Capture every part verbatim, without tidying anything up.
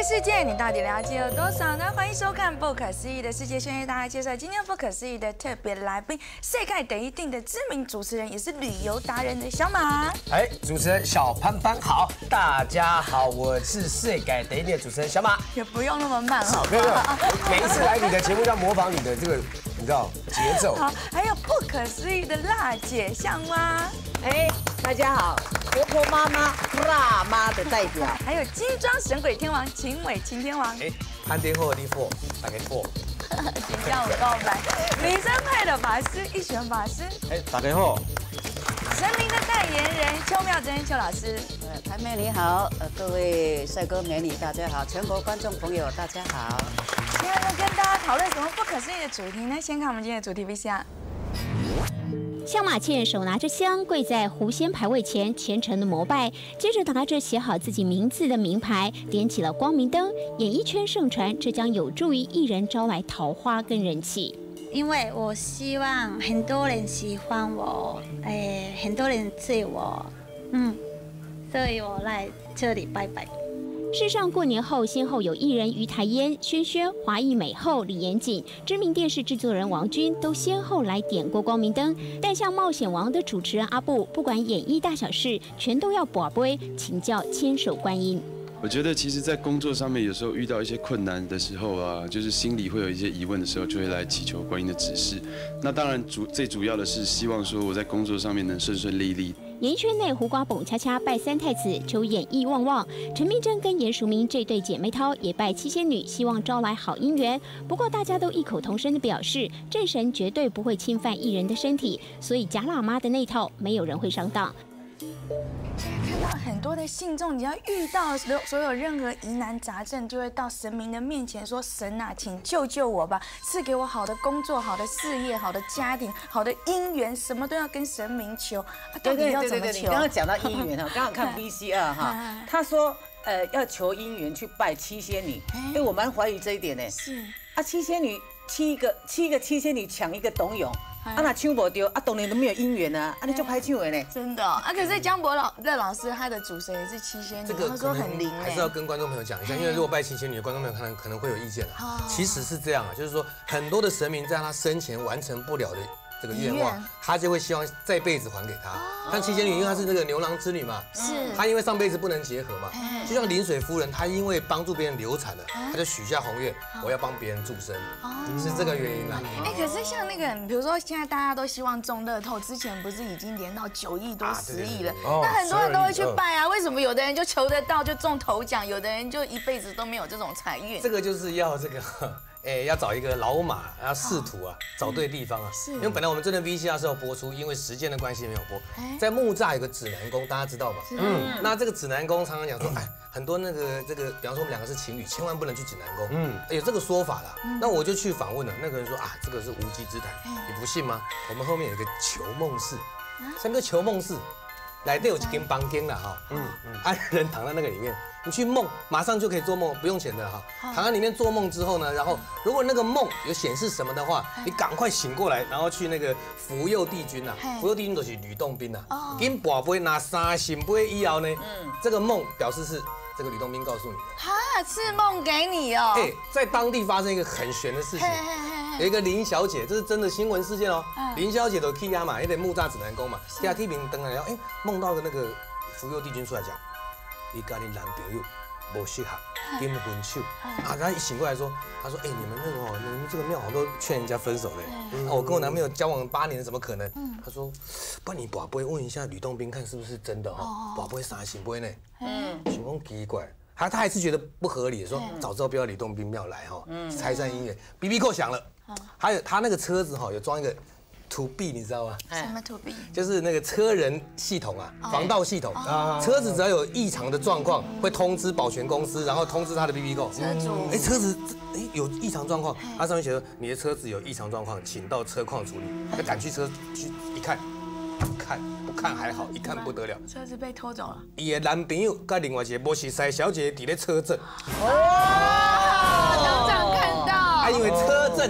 世界，你到底了解有多少呢？欢迎收看《不可思议的世界》，先为大家介绍今天不可思议的特别来宾，世界第一定的知名主持人，也是旅游达人的小马。 哎，主持人小潘潘好，大家好，我是世界第一定的主持人小马。 也不用那么慢哦。 没有没有，每一次来你的节目要模仿你的这个，你知道节奏。 好，还有不可思议的辣姐像吗？ 哎，大家好，活泼妈妈、辣妈的代表， 还有金装神鬼天王秦伟秦天王。 哎，潘天后的货，大家货。 请向我告白，女生派的法师一选法师。 哎，大家好。 神明的代言人邱妙珍邱老师。 呃，潘妹你好，呃，各位帅哥美女大家好，全国观众朋友大家好。 今天要跟大家讨论什么不可思议的主题呢？先看我们今天的主题 V C R。 向马倩手拿着香跪在狐仙牌位前，虔诚的膜拜，接着拿着写好自己名字的名牌，点起了光明灯。演艺圈盛传，这将有助于艺人招来桃花跟人气。 因为我希望很多人喜欢我，哎，很多人追我，嗯，所以我来这里拜拜。 事上过年后，先后有艺人于台烟、轩轩、华裔美后李延锦、知名电视制作人王军都先后来点过光明灯。但像冒险王的主持人阿布，不管演艺大小事，全都要跋杯请教千手观音。 我觉得其实，在工作上面有时候遇到一些困难的时候啊，就是心里会有一些疑问的时候，就会来祈求观音的指示。那当然主最主要的是希望说我在工作上面能顺顺利利。 演艺圈内胡瓜蹦恰恰拜三太子，求演艺旺旺。陈明真跟严淑明这对姐妹淘也拜七仙女，希望招来好姻缘。不过大家都异口同声的表示，正神绝对不会侵犯艺人的身体，所以假喇嘛的那套没有人会上当。 看到很多的信众，只要遇到所有任何疑难杂症，就会到神明的面前说：“神啊，请救救我吧，赐给我好的工作、好的事业、好的家庭、好的姻缘，什么都要跟神明求。”啊，到底要怎么求？ 你刚刚讲到姻缘哈，刚刚看 V C R 哈，他说呃要求姻缘去拜七仙女，哎，我蛮怀疑这一点呢。 是啊，七仙女七个七个七仙女抢一个董永。啊，那抢不到，啊，当然都没有姻缘啊，啊，你就拍抢的呢。 真的啊，可是江伯老乐老师他的主神也是七仙女，他说很灵哎。 还是要跟观众朋友讲一下，因为如果拜七仙女，观众朋友可能可能会有意见啊。其实是这样啊，就是说很多的神明在他生前完成不了的这个愿望，他就会希望这辈子还给他。像七仙女，因为她是那个牛郎织女嘛， 是她因为上辈子不能结合嘛，就像临水夫人，她因为帮助别人流产了，她就许下宏愿，我要帮别人助生，是这个原因啦。 哎，可是像那个，比如说现在大家都希望中乐透，之前不是已经连到九亿多、十亿了，那很多人都会去拜啊。为什么有的人就求得到就中头奖，有的人就一辈子都没有这种财运？ 这个就是要这个。哎，要找一个老马，要仕途啊，找对地方啊。是。因为本来我们这段 V C R 是要播出，因为时间的关系没有播。在木栅有个指南宫，大家知道吧？嗯。那这个指南宫常常讲说，哎，很多那个这个，比方说我们两个是情侣，千万不能去指南宫。嗯。有这个说法啦。那我就去访问了，那个人说啊，这个是无稽之谈，你不信吗？我们后面有一个求梦室，什么叫求梦室？来这有几间房间了哈。嗯嗯。啊，人躺在那个里面。你去梦，马上就可以做梦，不用钱的哈。躺在里面做梦之后呢，然后如果那个梦有显示什么的话，你赶快醒过来，然后去那个福佑帝君呐，福佑帝君就是吕洞宾呐。跟宝贝拿三醒杯以后呢，这个梦表示是这个吕洞宾告诉你的。 哈，是梦给你哦。 哎，在当地发生一个很玄的事情，有一个林小姐，这是真的新闻事件哦。林小姐的 K 呀嘛，有点木栅指南宫嘛，下 T 名登来，然后哎梦到的那个福佑帝君出来讲。你跟你男朋友不适合，跟分手啊！他一醒过来说，他说：“哎，你们那个哦，你们这个庙好像都劝人家分手嘞。我跟我男朋友交往八年，怎么可能？”他说：“不然你宝贝问一下吕洞宾，看是不是真的哦？宝贝啥行不会呢？嗯，情况奇怪。他他还是觉得不合理，说早知道不要吕洞宾庙来哈，拆散姻缘。B B 扣响了，还有他那个车子哈有装一个。To B 你知道吗？ 什么 To B？ 就是那个车人系统啊，防盗系统。车子只要有异常的状况，会通知保全公司，然后通知他的 B B 扣。 车主， 哎，车子哎有异常状况，它上面写着你的车子有异常状况，请到车况处理。他赶去车去一看，看不看还好，一看不得了， 车子被偷走了。 伊的男朋友跟另外一个波西塞小姐伫咧车震。 哦，当场看到。 啊，因为车震。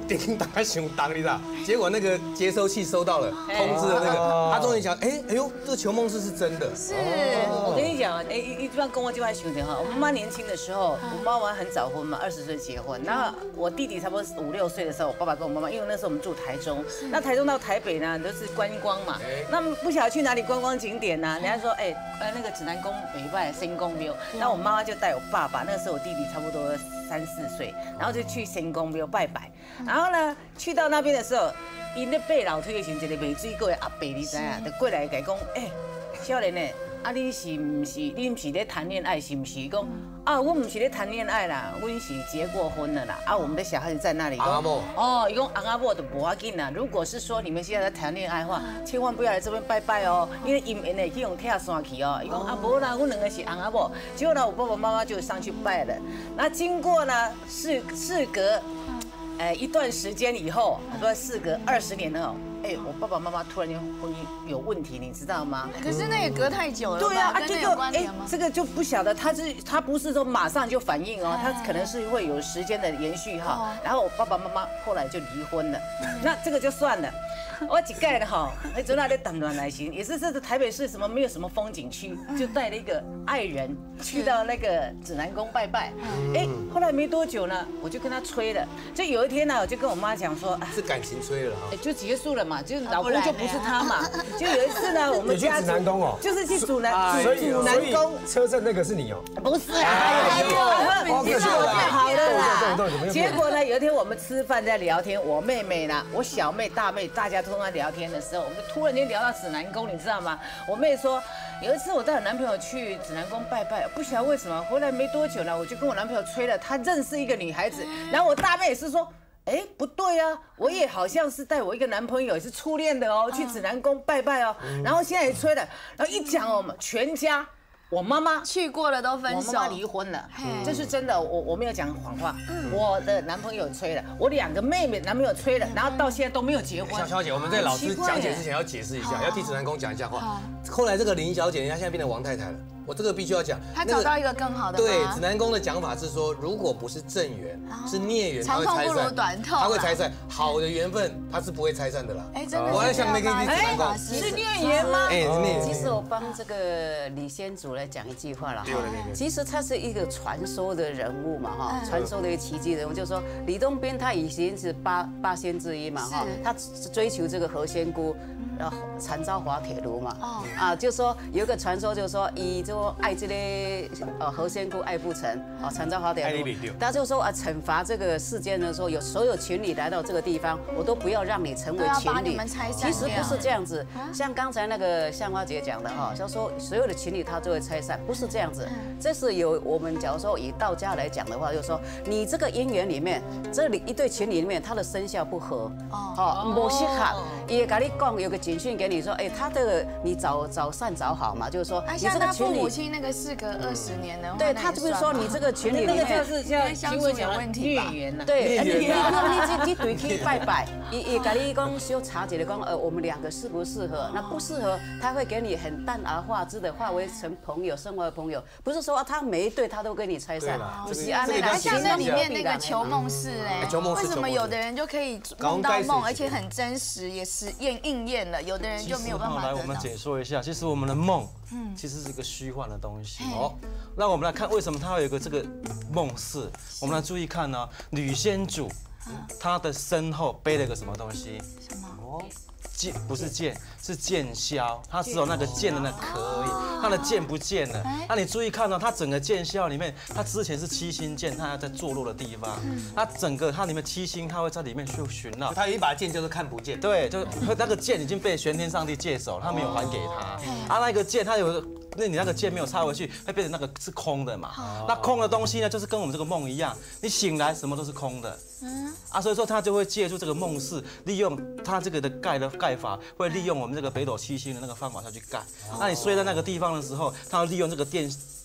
叮当熊当，你知道？结果那个接收器收到了通知的那个，他终于想，哎哎呦，这个求梦室是真的。 是， 我跟你讲，哎，一般跟我就爱兄弟哈。我妈妈年轻的时候，我妈妈很早婚嘛，二十岁结婚。然后我弟弟差不多五六岁的时候，我爸爸跟我妈妈，因为那时候我们住台中，那台中到台北呢都是观光嘛，那不晓得去哪里观光景点呢？人家说，哎，呃那个指南宫北拜新宫庙，那我妈妈就带我爸爸，那个时候我弟弟差不多三四岁，然后就去新宫庙拜拜。然后呢，去到那边的时候，因咧爬楼梯的时候，一个卖水果的阿伯，你知影，就过来甲伊讲，哎，少年诶，啊你是唔是你唔是咧谈恋爱是唔是？讲啊，我唔是咧谈恋爱啦，我是结过婚了啦。啊，我们的小孩子在那里。 阿某。 哦，伊讲阿阿某就无要紧啦。如果是说你们现在在谈恋爱的话，千万不要来这边拜拜哦，因为因缘会去用跳山去哦。伊讲啊，无啦，我两个是阿阿某。结果呢，我爸爸妈妈就上去拜了。那经过呢，事事隔。呃，一段时间以后，说事隔二十年后，哎，我爸爸妈妈突然间婚姻有问题，你知道吗？ 可是那也隔太久了， 对啊， 啊，这个哎， 这个就不晓得，他是他不是说马上就反应哦，他可能是会有时间的延续哈。然后我爸爸妈妈后来就离婚了，那这个就算了。我一盖的哈，哎，昨天在谈恋爱行，也是这个台北市什么没有什么风景区，就带了一个爱人去到那个指南宫拜拜。哎，后来没多久呢，我就跟他吹了。就有一天呢，我就跟我妈讲说， 是感情吹了哈， 就结束了嘛，就是老公就不是他嘛。就有一次呢，我们家指南宫哦， 就是去指南指南宫车震那个是你哦， 不是啊，哎呦，好了啦。结果呢，有一天我们吃饭在聊天，我妹妹呢，我小妹、大妹，大家都在聊天的时候，我们就突然间聊到指南宫，你知道吗？我妹说，有一次我带我男朋友去指南宫拜拜，不晓得为什么回来没多久呢，我就跟我男朋友吹了，他认识一个女孩子，然后我大妹也是说。哎，不对啊，我也好像是带我一个男朋友，也是初恋的哦，去指南宫拜拜哦，然后现在也吹了，然后一讲哦，我们全家。我妈妈去过了都分手， 我妈妈离婚了，这是真的，我我没有讲谎话。我的男朋友催了，我两个妹妹男朋友催了，然后到现在都没有结婚。 小小姐，我们在老师讲解之前要解释一下，要替指南宫讲一下话。后来这个林小姐，人家现在变成王太太了。我这个必须要讲， 她找到一个更好的。 对，指南宫的讲法是说，如果不是正缘，是孽缘，它会拆散。它会拆散。好的缘分，它是不会拆散的啦。 哎，真的。 我在想没跟你指南宫是孽缘吗？ 哎，是孽缘。 其实我帮这个李先祖来讲一句话了哈。其实他是一个传说的人物嘛哈，传说的一个奇迹人物，就是说李东边他以前是八八仙之一嘛哈，他追求这个何仙姑。然后残招滑铁卢嘛，啊，就说有一个传说，就是说以就爱这类呃何仙姑爱不成，啊，残招滑铁卢，他就说啊，惩罚这个世间呢，说有所有情侣来到这个地方，我都不要让你成为情侣。其实不是这样子，像刚才那个向花姐讲的哈，就说所有的情侣他都会拆散，不是这样子。这是有我们假如说以道家来讲的话，就是说你这个姻缘里面，这里一对情侣里面，他的生肖不合，哦，不适合，也跟你讲有个。简讯给你说，哎，他这个你找找善找好嘛，就是说你这个父母亲那个事隔二十年的话， 对他就是说你这个群里那个就是叫相处有问题吧？ 对，你你你你对去拜拜，也也跟你讲修茶姐的讲，呃，我们两个适不适合？那不适合，他会给你很淡而化之的化为成朋友，生活的朋友，不是说他每一对他都跟你拆散， 不是啊，那个像那里面那个求梦室哎，为什么有的人就可以梦到梦，而且很真实，也实验应验了？有的人就没有办法。 来，我们解说一下，其实我们的梦，嗯，其实是一个虚幻的东西。哦，那我们来看为什么它会有一个这个梦室。我们来注意看呢，吕仙主，他的身后背了一个什么东西？ 什么？ 哦，剑不是剑，是剑鞘，它只有那个剑的那壳而已，它的剑不见了。那你注意看到它整个剑鞘里面，它之前是七星剑，它在坐落的地方，它整个它里面七星，它会在里面去寻绕。 它有一把剑叫做看不见。 对，就那个剑已经被玄天上帝借走，他没有还给他。啊，那个剑它有。那你那个剑没有插回去，会变成那个是空的嘛？那空的东西呢，就是跟我们这个梦一样，你醒来什么都是空的。嗯。啊，所以说他就会借助这个梦室，利用他这个的盖的盖法，会利用我们这个北斗七星的那个方法下去盖。那你睡在那个地方的时候，他要利用这个电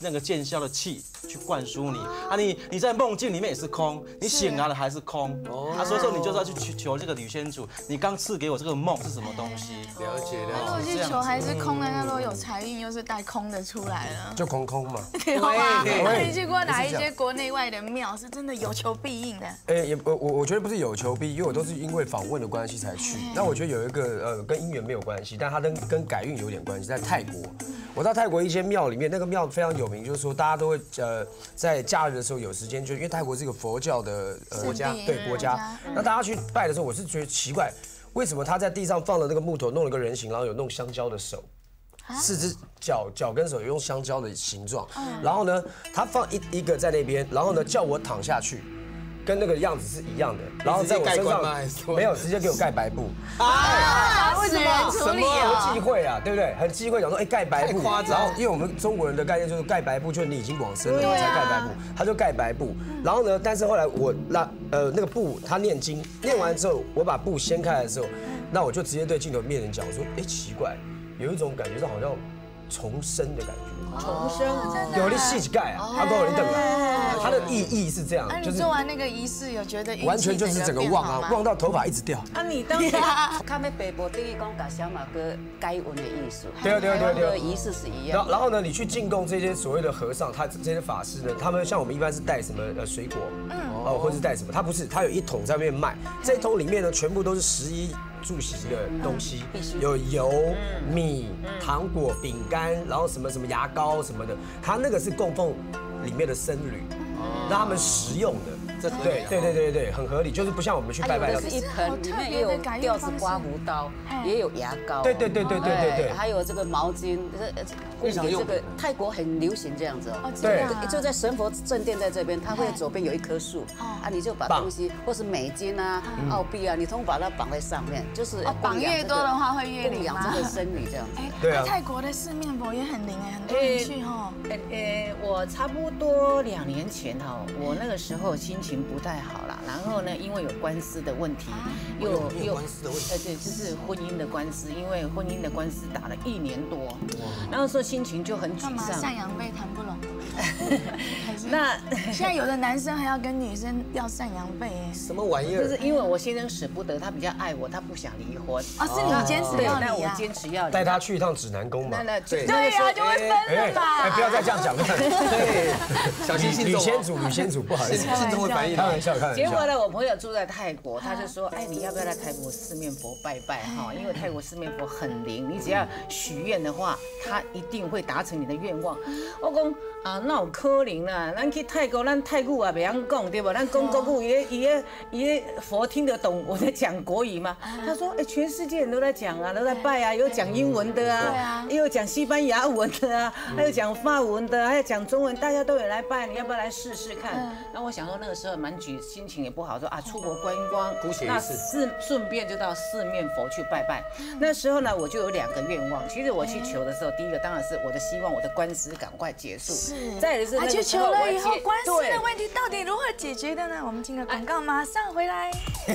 那个见效的气去灌输你啊，你你在梦境里面也是空，你醒来了还是空哦，啊，所以说你就是要去求求这个女仙主，你刚赐给我这个梦是什么东西？ 了解了如果解。 去求还是空的，那如果有财运又是带空的出来了， 就空空嘛。 对吧？那你去过哪一些国内外的庙是真的有求必应的？ 哎，也我我我觉得不是有求必应，因为我都是因为访问的关系才去。那我觉得有一个呃跟姻缘没有关系，但它跟跟改运有点关系，在泰国。我到泰国一些庙里面，那个庙非常有名，就是说大家都会呃在假日的时候有时间，就因为泰国是一个佛教的呃国家， 对国家。那大家去拜的时候，我是觉得奇怪，为什么他在地上放了那个木头，弄了个人形，然后有弄香蕉的手，四只脚脚跟手有用香蕉的形状，然后呢，他放一一个在那边，然后呢叫我躺下去。跟那个样子是一样的，然后在我身上没有直接给我盖白布啊？为什么？ 什么忌讳啊？对不对？很忌讳，讲说哎盖白布，然后因为我们中国人的概念就是盖白布，就是你已经往生了才盖白布，他就盖白布。然后呢，但是后来我那呃那个布他念经，念完之后我把布掀开来的时候，那我就直接对镜头面人讲，我说哎奇怪，有一种感觉是好像重生的感觉。 重生， 有的戏盖啊，他跟我你等啊，它的意义是这样， 就是做完那个仪式，有觉得完全就是整个旺啊，旺到头发一直掉。 啊，你当时看那北部等于讲把小马哥该文的艺术， 对对对对， 仪式是一样。 然后然后呢，你去进贡这些所谓的和尚，他这些法师呢，他们像我们一般是带什么呃水果，嗯，哦，或者是带什么，他不是，他有一桶在那边卖，这一桶里面呢，全部都是食衣住行的东西，有油、米、糖果、饼干，然后什么什么牙膏什么的，它那个是供奉里面的僧侣，让他们食用的。对对对对对，很合理，就是不像我们去拜拜的是一盆，里面也有吊子刮胡刀，也有牙膏， 对对对对对对对， 还有这个毛巾， 非常用。 这个泰国很流行这样子哦， 对， 就在神佛正殿在这边，它会左边有一棵树，啊，你就把东西或是美金啊、澳币啊，你通把它绑在上面，就是绑越多的话会越灵养这个僧侣这样子。 对啊， 泰国的四面佛也很灵哎，很多人去哈。 呃，我差不多两年前哈，我那个时候心情不太好啦，然后呢，因为有官司的问题，又又官司的问题， 呃对，就是婚姻的官司，因为婚姻的官司打了一年多，然后说心情就很沮丧。 赡养费谈不拢。 那现在有的男生还要跟女生要赡养费哎， 什么玩意儿？ 就是因为我先生舍不得，他比较爱我，他不想离婚。 哦，是你坚持要离啊？ 那我坚持要离。 带他去一趟指南宫嘛。 那那对对呀，就会分了吧？ 哎，不要再这样讲了。 对，小心信众。 女仙主，女仙主，不好意思， 信众会反应。 开玩笑，开玩笑。 结果呢，我朋友住在泰国，他就说，哎，你要不要来泰国四面佛拜拜哈？因为泰国四面佛很灵，你只要许愿的话，他一定会达成你的愿望。我讲啊，那有可能啦，咱去泰国，咱泰语也袂晓讲对吧？咱讲国语，伊个伊个伊个佛听得懂我在讲国语吗？他说，哎，全世界人都在讲啊，都在拜啊，有讲英文的啊，也有讲西班牙文的啊，还有讲法文的，还有讲中文，大家都有来拜，你要不要来试试看？那我想说那个时候蛮沮，心情也不好，说啊出国观光，那顺顺便就到四面佛去拜拜。那时候呢，我就有两个愿望。其实我去求的时候，第一个当然是我的希望我的官司赶快结束，是。再来是那个求了以后，官司的问题到底如何解决的呢？我们听个广告，马上回来。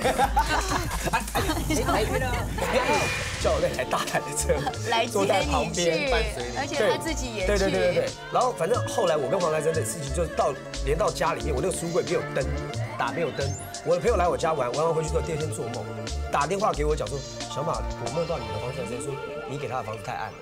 叫那台大台的车来接你去，而且他自己也去。 对对对对对。然后反正后来我跟黄台珍的事情，就是到连到家里面，我那个书柜没有灯，打没有灯。我的朋友来我家玩，玩完回去之后，第二天做梦，打电话给我讲说，小马，我梦到你的黄台珍说你给他的房子太暗了。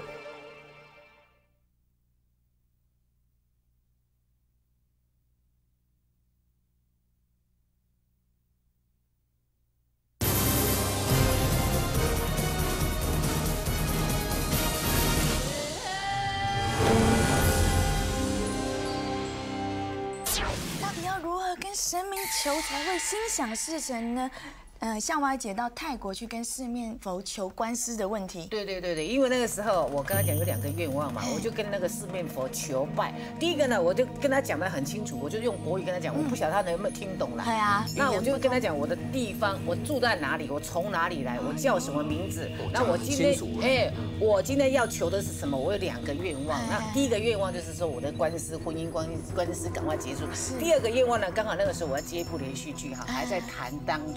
神明求才会心想事成呢？呃，向歪姐到泰国去跟四面佛求官司的问题。 对对对对，因为那个时候我刚才讲有两个愿望嘛，我就跟那个四面佛求拜。第一个呢，我就跟他讲得很清楚，我就用国语跟他讲，我不晓得他能不能听懂啦。 对啊， 那我就跟他讲我的地方，我住在哪里，我从哪里来，我叫什么名字。那我今天，哎，我今天要求的是什么？我有两个愿望。那第一个愿望就是说我的官司，婚姻官官司赶快结束。第二个愿望呢，刚好那个时候我要接一部连续剧哈，还在谈当中。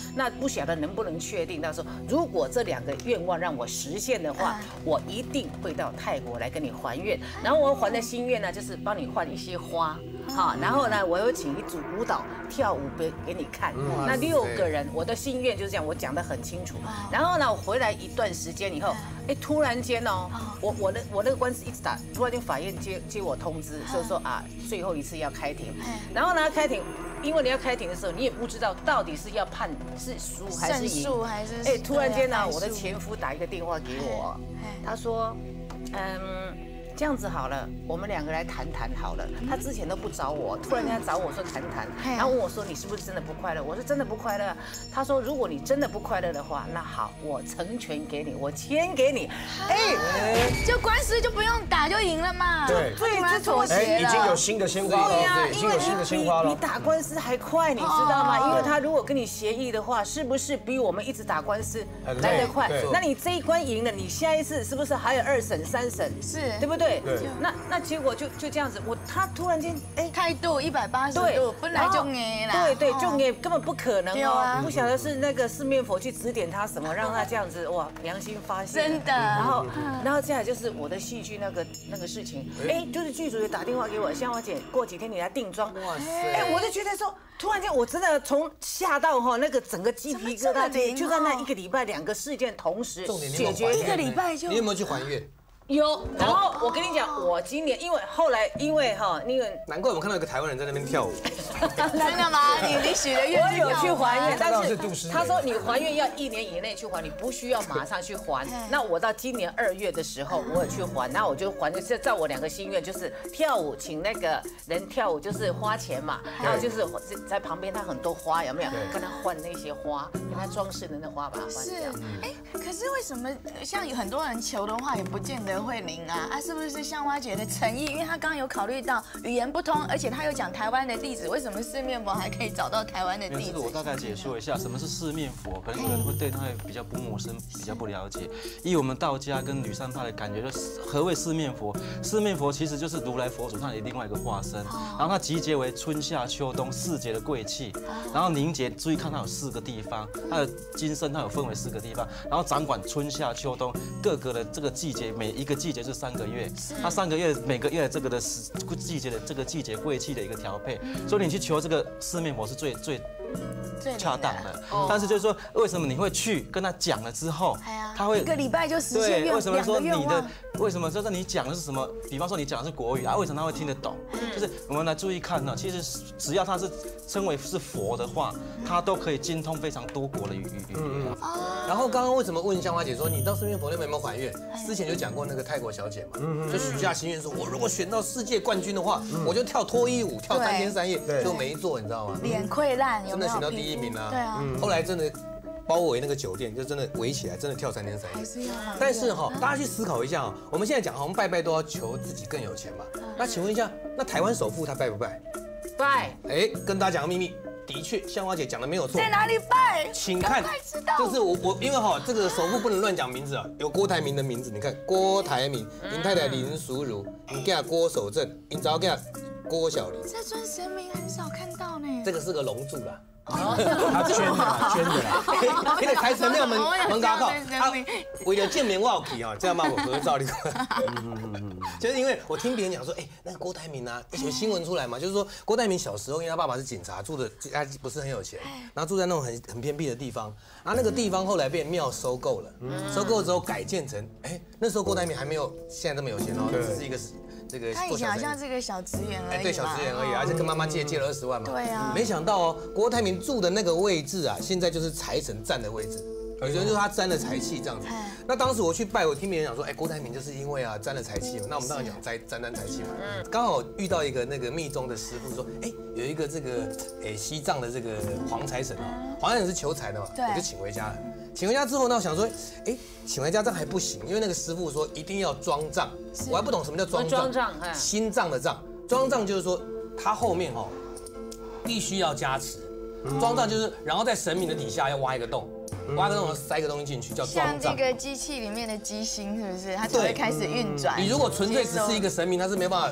那不晓得能不能确定，到时候如果这两个愿望让我实现的话，我一定会到泰国来跟你还愿。然后我还的心愿呢，就是帮你换一些花。 好，然后呢，我又请一组舞蹈跳舞给给你看。那六个人，我的心愿就是这样，我讲得很清楚。然后呢，我回来一段时间以后，哎，突然间哦，我我的我那个官司一直打，突然间法院接接我通知，就是说啊，最后一次要开庭。然后呢，开庭，因为你要开庭的时候，你也不知道到底是要判是输还是赢， 胜诉还是哎，突然间呢，我的前夫打一个电话给我，他说，嗯。 这样子好了，我们两个来谈谈好了。他之前都不找我，突然间找我说谈谈，然后问我说你是不是真的不快乐？我说真的不快乐。他说如果你真的不快乐的话，那好，我成全给你，我签给你。 哎，就官司就不用打就赢了嘛。 对， 对，这妥协了。已经有新的鲜花了，对，已经有新的鲜花了。 你打官司还快，你知道吗？因为他如果跟你协议的话，是不是比我们一直打官司来得快？那你这一关赢了，你下一次是不是还有二审、三审？ 是， 对不对？ 对，那那结果就就这样子，我他突然间哎态度一百八十度，本来就硬啦， 对对，就硬根本不可能哦，不晓得是那个四面佛去指点他什么，让他这样子哇良心发现， 真的。 然后然后接下来就是我的戏剧那个那个事情，哎，就是剧组也打电话给我，香花姐，过几天你来定妆，哇塞，哎，我就觉得说。 突然间，我真的从吓到哈，那个整个鸡皮疙瘩，就在那一个礼拜，两个事件同时解决， 一个礼拜就。 你有没有去还愿？ 有。然后我跟你讲，我今年因为后来因为哈，那个难怪我看到一个台湾人在那边跳舞。 真的吗？你你许的愿， 我有去还愿，但是他说你还愿要一年以内去还，你不需要马上去还。那我到今年二月的时候，我有去还，然后我就还，就是照我两个心愿，就是跳舞，请那个人跳舞，就是花钱嘛，然后就是在旁边他很多花有没有？跟他换那些花，跟他装饰的那花把它换掉。 哎，可是为什么像有很多人求的话，也不见得会灵啊？啊，是不是香花姐的诚意？因为她刚刚有考虑到语言不通，而且她有讲台湾的地址，为什么四面佛还可以找到台湾的地址？ 我大概解说一下，什么是四面佛，可能有人会对它比较不陌生，比较不了解。以我们道家跟吕山派的感觉，就是何谓四面佛？四面佛其实就是如来佛祖他的另外一个化身，然后它集结为春夏秋冬四节的贵气，然后凝结，注意看它有四个地方，它的金身它有分为四个地方，然后掌管春夏秋冬各个的这个季节，每一个季节是三个月，它三个月每个月这个的季节的这个季节贵气的一个调配，所以你去求这个四面佛是最最。恰当的，但是就是说，为什么你会去跟他讲了之后，他会一个礼拜就实现愿望？ 为什么说你的？为什么就是你讲的是什么？比方说你讲的是国语啊，为什么他会听得懂？就是我们来注意看呢，其实只要他是称为是佛的话，他都可以精通非常多国的语语言。 然后刚刚为什么问香花姐说你到四面佛那边有没有还愿？之前就讲过那个泰国小姐嘛，就许下心愿说，我如果选到世界冠军的话，我就跳脱衣舞，跳三天三夜，就没做，你知道吗？ 脸溃烂， 真的选到第一名啊！ 对啊， 后来真的包围那个酒店，就真的围起来，真的跳三天三夜。但是哈，大家去思考一下啊，我们现在讲，我们拜拜都要求自己更有钱嘛。那请问一下，那台湾首富他拜不拜？ 拜。 哎，跟大家讲个秘密。的确，香花姐讲的没有错。 在哪里拜？ 请看，就是我我因为哈这个首富不能乱讲名字啊，有郭台铭的名字，你看郭台铭，林太太林淑如，你家郭守正，你找家郭小玲。 这尊神明很少看到呢。 这个是个龙柱啦。 他捐的，捐的， 那个财神庙门门嘎靠，他为了见面我有去啊，这样骂我合照，你看。就是因为我听别人讲说，哎，那个郭台铭啊，有新闻出来嘛，就是说郭台铭小时候，因为他爸爸是警察，住的他不是很有钱，然后住在那种很很偏僻的地方，然后那个地方后来被庙收购了，收购之后改建成，哎，那时候郭台铭还没有现在这么有钱哦，只是一个这个。 他以前好像是个小职员而已， 对，小职员而已，而且跟妈妈借借了二十万嘛。 对啊。 没想到哦，郭台铭住的那个位置啊，现在就是财神站的位置。有些人就是他沾了财气这样子。那当时我去拜，我听别人讲说，哎，郭台铭就是因为啊沾了财气嘛。那我们当然讲沾沾沾财气嘛。刚好遇到一个那个密宗的师傅说，哎，有一个这个哎西藏的这个黄财神哦，黄财神是求财的嘛，我就请回家了。请回家之后呢，我想说，哎，请回家这样还不行，因为那个师傅说一定要装藏，我还不懂什么叫装藏，心脏的藏，装藏就是说它后面哦必须要加持。装藏就是，然后在神明的底下要挖一个洞，挖个洞塞个东西进去，叫装藏。 像这个机器里面的机芯是不是？它才会开始运转。 你如果纯粹只是一个神明，它是没办法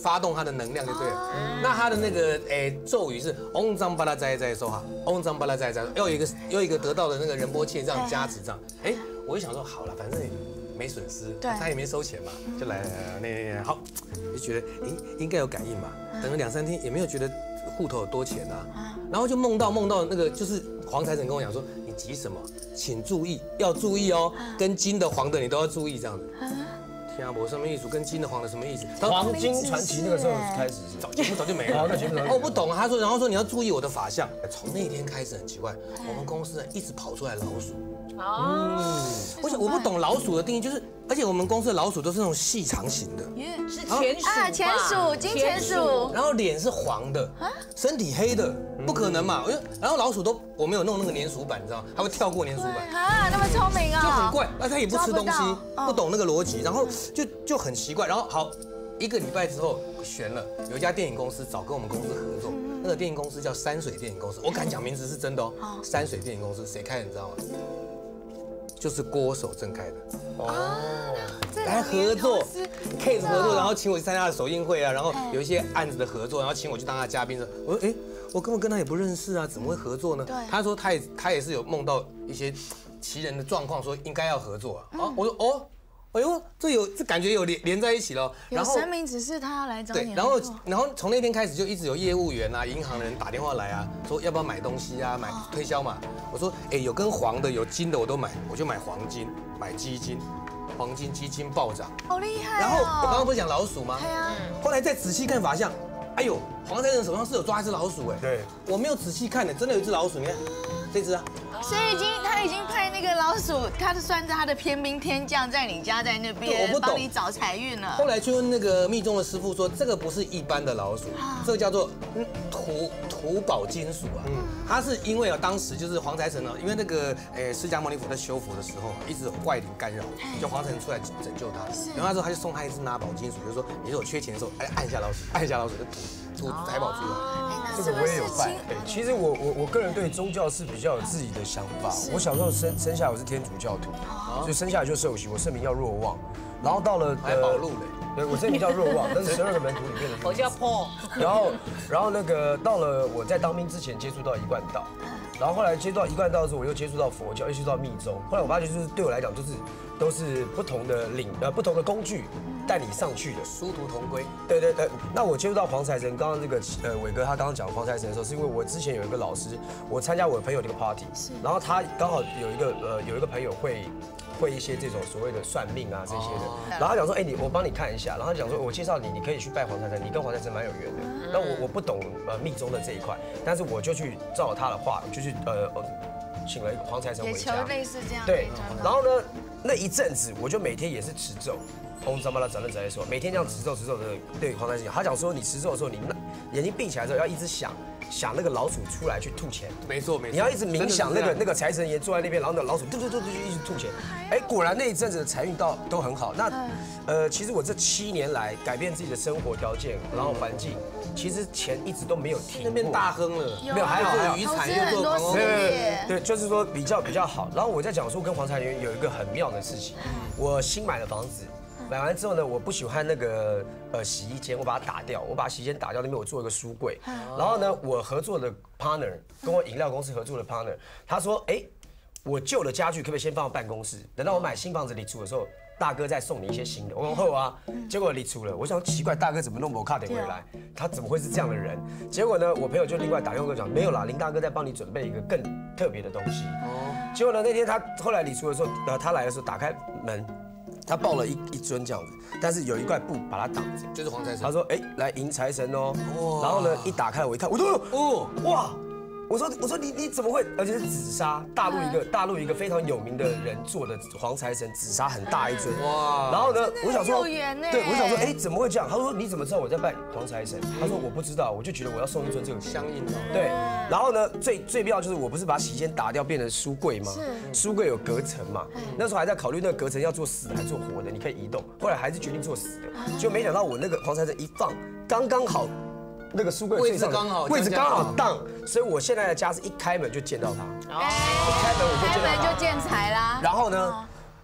发动它的能量就对了。那它的那个诶咒语是嗡张巴拉哉哉说哈，嗡张巴拉哉哉，要有一个要一个得到的那个仁波切这样加持这样。哎，我就想说好了，反正没损失，他也没收钱嘛，就来来来那那好，就觉得应应该有感应吧。等了两三天也没有觉得户头有多钱啊，然后就梦到梦到那个就是黄财神跟我讲说，你急什么？请注意，要注意哦，跟金的黄的你都要注意这样子。天啊，我什么意思？跟金的黄的什么意思？ 黄金传奇那个时候开始是早节目早就没了。 好，那节目早就我不懂啊。他说，然后说你要注意我的法相。从那天开始很奇怪，我们公司一直跑出来老鼠。哦，我想我不懂老鼠的定义，就是而且我们公司的老鼠都是那种细长型的， 是田鼠啊，田鼠，金钱鼠， 然后脸是黄的，身体黑的，不可能嘛？因为然后老鼠都我没有弄那个粘鼠板，你知道吗？它会跳过粘鼠板啊，那么聪明啊， 就很怪。那它也不吃东西，不懂那个逻辑，然后就就很奇怪。然后好一个礼拜之后悬了，有一家电影公司找跟我们公司合作，那个电影公司叫山水电影公司，我敢讲名字是真的哦。山水电影公司谁开的你知道吗？就是郭守正开的哦，来合作 ，case 合作，然后请我去参加的首映会啊，然后有一些案子的合作，然后请我去当他嘉宾的。我说，哎，我根本跟他也不认识啊，怎么会合作呢？他说他也他也是有梦到一些奇人的状况，说应该要合作啊。啊，我说哦。哎呦，这有这感觉有连连在一起了。 然后神明指示他要来找你。 对，然后然后从那天开始就一直有业务员啊、银行的人打电话来啊，说要不要买东西啊，买推销嘛。我说，哎，有跟黄的、有金的我都买，我就买黄金，买基金，黄金基金暴涨， 好厉害。 然后我刚刚不是讲老鼠吗？ 对啊。 后来再仔细看法相，哎呦，黄财神手上是有抓一只老鼠哎。 对。 我没有仔细看的，真的有一只老鼠，你看，这只啊。 所以已经他已经派那个老鼠，他是算是他的天兵天将，在你家在那边帮你找财运了。 后来去问那个密宗的师傅说，这个不是一般的老鼠，这个叫做土土宝金鼠啊。它是因为啊，当时就是黄财神呢，因为那个诶释迦牟尼佛在修佛的时候，一直有怪灵干扰，就黄财神出来拯救他。然后那时候他就送他一只拿宝金鼠，就是说你如果缺钱的时候，哎按一下老鼠，按一下老鼠就吐吐财宝出来。 这个我也有拜。其实我我我个人对宗教是比较有自己的想法。我小时候生生下来我是天主教徒，所以生下来就受洗，我圣名叫若望。然后到了还保路嘞， 对我圣名叫若望，那是十二个门徒里面的。 我叫 Paul。 然后然后那个到了我在当兵之前接触到一贯道，然后后来接触到一贯道的时候，我又接触到佛教，又接触到密宗。后来我发觉就是对我来讲就是都是不同的领呃不同的工具。带你上去的， 殊途同归。 对对对，那我接触到黄财神，刚刚这个呃伟哥他刚刚讲黄财神的时候，是因为我之前有一个老师，我参加我的朋友的一个 party， 然后他刚好有一个呃有一个朋友会会一些这种所谓的算命啊这些的，然后他讲说，哎你我帮你看一下，然后他讲说我介绍你，你可以去拜黄财神，你跟黄财神蛮有缘的。那我我不懂呃密宗的这一块，但是我就去照他的话，就去呃请了一个黄财神回家， 也求类似这样。 对，然后呢那一阵子我就每天也是持咒。嗡张巴拉咱们在说，每天这样持咒持咒的对黄财神讲，他讲说你持咒的时候，你那眼睛闭起来之后要一直想想那个老鼠出来去吐钱， 没错没错， 你要一直冥想那个那个财神爷坐在那边，然后那老鼠嘟嘟嘟嘟就一直吐钱，哎，果然那一阵子的财运到都很好。那呃，其实我这七年来改变自己的生活条件，然后环境，其实钱一直都没有停过， 那边大亨了， 没有还好渔产又做航空业， 对，就是说比较比较好。然后我在讲说跟黄财神有一个很妙的事情，我新买了房子。买完之后呢，我不喜欢那个呃洗衣间，我把它打掉，我把洗衣间打掉，那边我做一个书柜。然后呢，我合作的 partner 跟我饮料公司合作的 partner， 他说，哎，我旧的家具可不可以先放到办公室，等到我买新房子里出的时候，大哥再送你一些新的。我说后啊，结果里出了，我想奇怪，大哥怎么弄摩卡点回来？他怎么会是这样的人？结果呢，我朋友就另外打电话跟我讲，没有啦，林大哥在帮你准备一个更特别的东西。哦。结果呢，那天他后来里出的时候，呃，他来的时候打开门。他抱了一一尊这样子，但是有一块布把它挡着， 就是黄财神。 他说：“哎，来迎财神哦。”然后呢，一打开我一看，我都哦哇！我说我说你你怎么会？而且是紫砂，大陆一个大陆一个非常有名的人做的黄财神，紫砂很大一尊。哇！然后呢，我想说，对，我想说，哎，怎么会这样？他说你怎么知道我在拜黄财神？他说我不知道，我就觉得我要送一尊这个相应的。 对。然后呢，最最妙就是我不是把洗衣间打掉变成书柜吗？书柜有隔层嘛，那时候还在考虑那个隔层要做死的还是做活的，你可以移动。后来还是决定做死的，就没想到我那个黄财神一放，刚刚好。那个书柜位置刚好， 位置刚好当，所以我现在的家是一开门就见到他，一开门我就见到他， 开门就见财啦。 然后呢，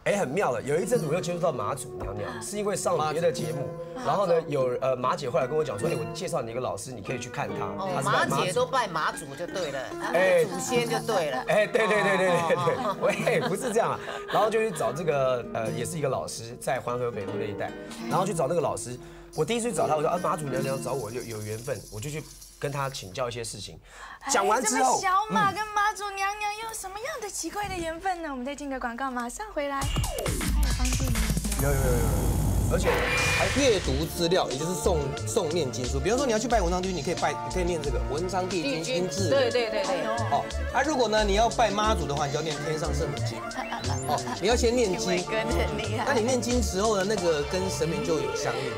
哎，很妙了。有一阵子我又接触到妈祖娘娘，是因为上别的节目，然后呢，有呃马姐后来跟我讲说，哎，我介绍你一个老师，你可以去看他。 哦，马姐都拜马祖就对了，哎，祖先就对了。 哎，对对对对对对，喂，不是这样啊。然后就去找这个呃，也是一个老师，在环河北路那一带，然后去找那个老师。我第一次去找他，我说啊，马祖娘娘找我有有缘分，我就去跟他请教一些事情。讲完之后， 小马跟马祖娘娘又有什么样的奇怪的缘分呢？我们再进个广告，马上回来。还有方便面， 有有有有，而且还阅读资料，也就是诵诵念经书。比方说你要去拜文昌帝君，你可以拜，你可以念这个文昌帝君心智。 对对对对。 哦，啊，如果呢你要拜妈祖的话，你就要念天上圣母经。哦，你要先念经。 跟很厉害。 那你念经时候呢，那个跟神明就有相应。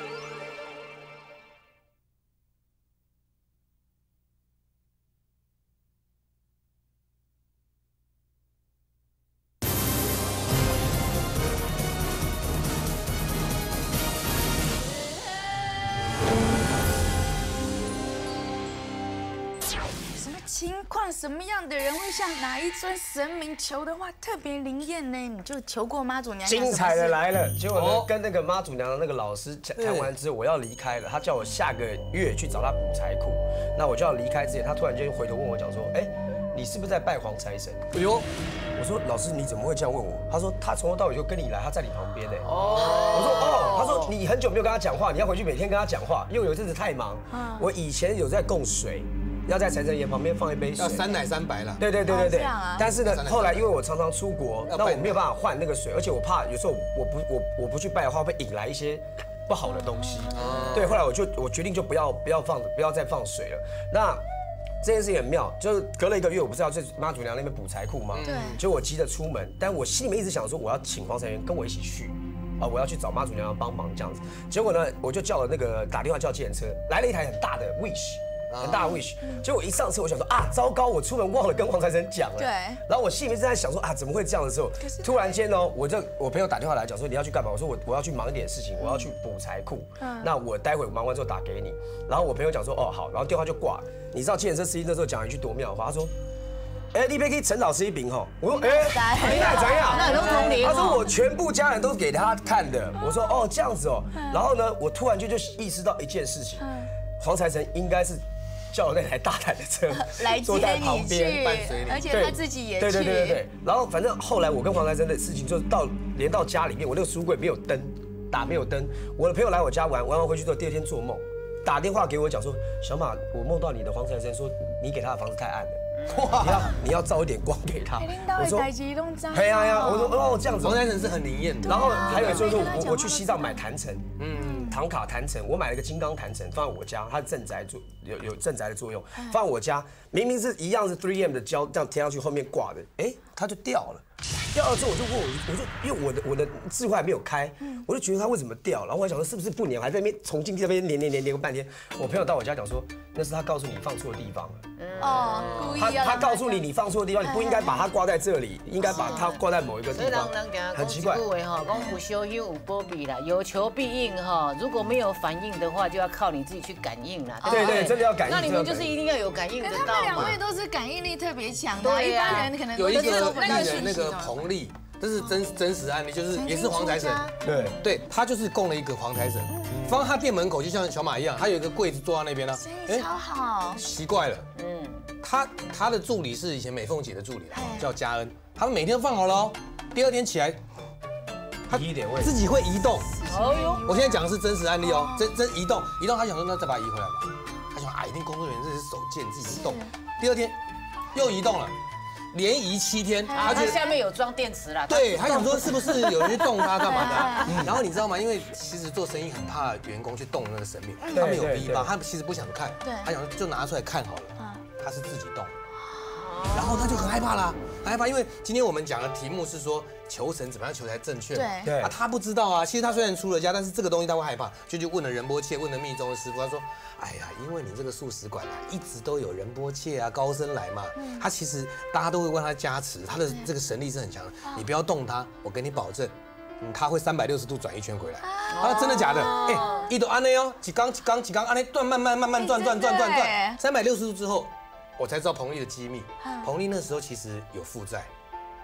情况什么样的人会向哪一尊神明求的话特别灵验呢？你就求过妈祖娘娘。 精彩的来了，结果呢，跟那个妈祖娘娘那个老师谈完之后，我要离开了，他叫我下个月去找他补财库。那我就要离开之前，他突然间回头问我讲说，哎，你是不是在拜黄财神？哎呦，我说老师你怎么会这样问我？他说他从头到尾就跟你来，他在你旁边呢。哦，我说哦，他说你很久没有跟他讲话，你要回去每天跟他讲话，因为有一阵子太忙。我以前有在供水。要在财神爷旁边放一杯水， 要三奶三白了。 对对对对对。 啊、 但是呢，后来因为我常常出国，那我没有办法换那个水，而且我怕有时候我不我我不去拜的话，会引来一些不好的东西。哦。对，后来我就我决定就不要不要放不要再放水了。那这件事情很妙，就是隔了一个月，我不是要去妈祖娘那边补财库吗？对。就我急着出门，但我心里面一直想说，我要请黄财神跟我一起去。啊，我要去找妈祖娘娘帮忙这样子。结果呢，我就叫了那个打电话叫计程车，来了一台很大的 Wish。很大的 wish， 结果我一上车，我想说啊，糟糕，我出门忘了跟黄财神讲了。对。然后我心里面正在想说啊，怎么会这样的时候，突然间呢，我就我朋友打电话来讲说你要去干嘛？我说我我要去忙一点事情，我要去补财库。嗯。那我待会忙完之后打给你。然后我朋友讲说哦好，然后电话就挂了。你知道计程车司机那时候讲一句多妙的话，他说，哎，你别给陈老师一饼吼。我说哎，你那怎样？ 那都同理。 他说我全部家人都给他看的。我说哦这样子哦。然后呢，我突然间就意识到一件事情，黄财神应该是。叫那台大台的车来坐在旁边伴随你，而且他自己也去。 对对对对对。然后反正后来我跟黄财神的事情，就是到连到家里面，我那个书柜没有灯，打没有灯。我的朋友来我家玩，玩完回去之后，第二天做梦，打电话给我讲说，小马，我梦到你的黄财神说你给他的房子太暗了。哇！你要你要照一点光给他。 我说， 嘿呀呀！我说哦这样子。 黄财神是很灵验的。 然后还有就是我我去西藏买坛城，嗯，唐卡坛城，我买了个金刚坛城放在我家，它的镇宅作有有镇宅的作用，放在我家，明明是一样是 三 M 的胶这样贴上去后面挂的，哎，它就掉了。掉了之后我就问我，我说因为我的我的智慧还没有开，我就觉得它为什么掉？然后我想说是不是不粘，还在那边重进这边粘粘粘粘个半天。我朋友到我家讲说，那是他告诉你放错的地方了。哦，故意他他告诉你你放错的地方，你不应该把它挂在这里，应该把它挂在某一个地方。很奇怪。所以人人讲哈， 讲有修有波比啦，有求必应哈。如果没有反应的话，就要靠你自己去感应啦。 对对，真的要感应。 那你们就是一定要有感应得到。 他们两位都是感应力特别强的，一般人可能有一个那个那个彭丽。这是真真实案例，就是也是黄财神，对对，他就是供了一个黄财神，放在他店门口，就像小马一样，他有一个柜子坐在那边呢， 哎，超好， 奇怪了，嗯，他他的助理是以前美凤姐的助理，叫嘉恩，他们每天放好了哦，第二天起来，他自己会移动，哦哟，我现在讲的是真实案例哦，真真移动移动，他想说那再把它移回来吧，他想啊，一定工作人员这是手贱自己动，第二天又移动了。连移七天， 而且下面有装电池啦。 对，他想说是不是有人去动它干嘛的？然后你知道吗？因为其实做生意很怕员工去动那个神明，他们有 V 八，他其实不想看，他想就拿出来看好了，他是自己动，然后他就很害怕啦，很害怕，因为今天我们讲的题目是说求神怎么样求才正确，对啊，他不知道啊。其实他虽然出了家，但是这个东西他会害怕，就去问了仁波切，问了密宗的师傅，他说。哎呀，因为你这个素食馆啊，一直都有仁波切啊、高僧来嘛，他其实大家都会为他加持，他的这个神力是很强的。你不要动他，我给你保证，嗯，他会三百六十度转一圈回来。啊，真的假的？哎，一都安内哦，几缸几缸几缸安内转，慢慢慢慢转转转转转，三百六十度之后，我才知道彭丽的机密。彭丽那时候其实有负债，